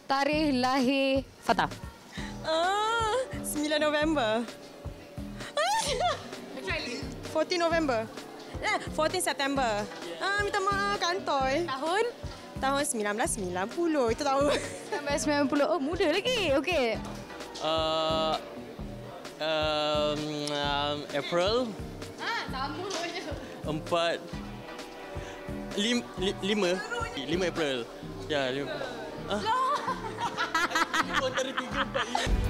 Tarikh lahir Fatah. 9 November. 14 November. 14 September. Minta maaf kantor. Tahun 1990. Itu tahun. 1990. Oh, muda lagi. Okey. April. Sama je. 5 April. Ya, 5. Antara 3, 4, 5.